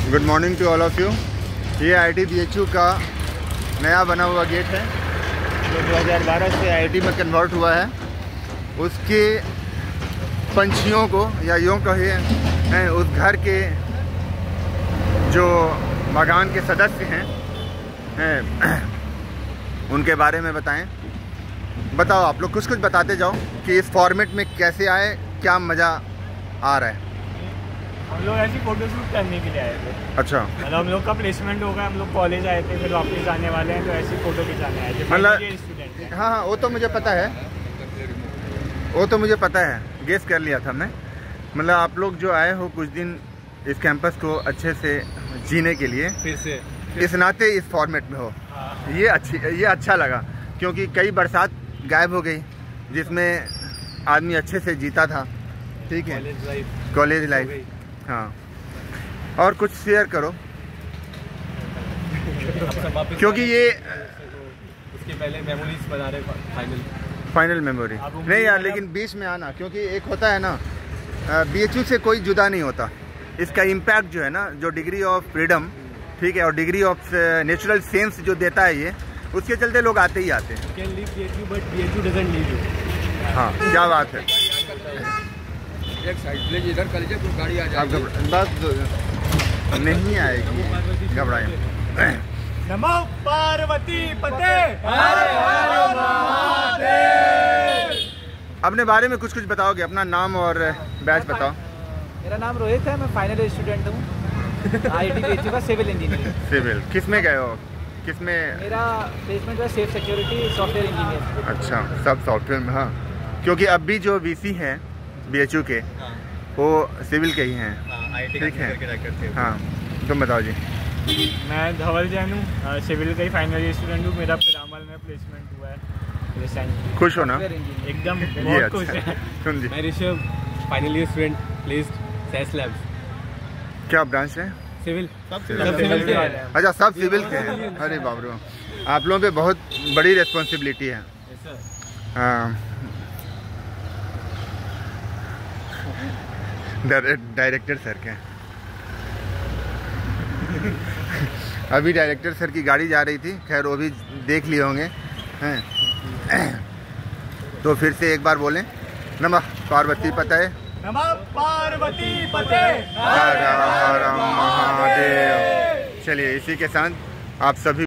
Good morning to all of you. ये IIT BHU का नया बना हुआ गेट है जो 2012 से IIT में कन्वर्ट हुआ है। उसके पंछियों को या यूँ कहें उस घर के जो बागान के सदस्य हैं उनके बारे में बताएं। बताओ आप लोग कुछ बताते जाओ कि इस फॉर्मेट में कैसे आए, क्या मज़ा आ रहा है। हम लोग ऐसी फोटो शूट करने के लिए आए थे। अच्छा, मतलब हम लोग का प्लेसमेंट होगा, हम लोग कॉलेज आए थे, फिर वापस आने वाले हैं, तो ऐसी फोटो खिंचाने आए थे। मतलब स्टूडेंट हैं। हाँ, वो तो मुझे पता है, गेस कर लिया था मैं। मतलब आप लोग जो आए हो कुछ दिन इस कैंपस को अच्छे से जीने के लिए, फिर से इस नाते इस फॉर्मेट में हो। ये अच्छा लगा क्योंकि कई बरसात गायब हो गई जिसमें आदमी अच्छे से जीता था। ठीक है, कॉलेज लाइफ। हाँ, और कुछ शेयर करो क्योंकि ये उसके पहले मेमोरीज बना रहे फाइनल मेमोरी नहीं यार, लेकिन बीच में आना, क्योंकि एक होता है ना, BHU से कोई जुदा नहीं होता। इसका इम्पैक्ट जो है ना, जो डिग्री ऑफ फ्रीडम, ठीक है, और डिग्री ऑफ नेचुरल सेंस जो देता है ये, उसके चलते लोग आते ही आते हैं। हाँ, क्या बात है। एक साइड इधर कर लीजिए, कोई गाड़ी आ जाएगी। बस नहीं आएगी, घबराए। नमो पार्वती पते। अपने बारे में कुछ बताओगे, अपना नाम और बैच बताओ। मेरा नाम रोहित है, मैं फाइनल स्टूडेंट हूँ IIT BHU का सिविल इंजीनियर। सिविल किस में गए हो? किस में? मेरा प्लेसमेंट है सेफ सिक्योरिटी सॉफ्टवेयर इंजीनियर। अच्छा, सब सॉफ्टवेयर में। हाँ, क्योंकि अब भी जो VC हैं BHU के, वो सिविल के ही हैं। ठीक है। हाँ, तुम बताओ जी। मैं धवल जैन हूँ, सिविल का ही फाइनल ईयर स्टूडेंट हूँ। मेरा पिरामल में प्लेसमेंट हुआ है रिसेंटली। खुश हो ना? एकदम ये बहुत खुश अच्छा है। सुन जी। मैं Rishabh, final year student, placed सेस लैब्स। क्या ब्रांच है? सिविल। सिविल के वाले हैं। अच्छा, सब सिविल के हैं। अरे बाप रे, आप लोगों पे बहुत बड़ी रिस्पॉन्सिबिलिटी है। हाँ, डायरेक्टर सर के अभी डायरेक्टर सर की गाड़ी जा रही थी, खैर वो भी देख लिए होंगे हैं। तो फिर से एक बार बोलें, नमः पार्वती पते। नमः पार्वती पते। हर हर महादेव। चलिए, इसी के साथ आप सभी